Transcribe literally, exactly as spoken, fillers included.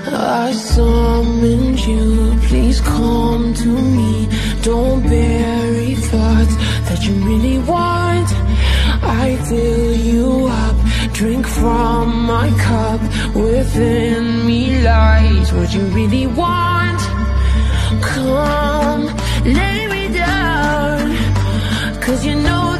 I summoned you, please come to me. Don't bury thoughts that you really want. I fill you up, drink from my cup. Within me lies what you really want. Come, lay me down, 'cause you know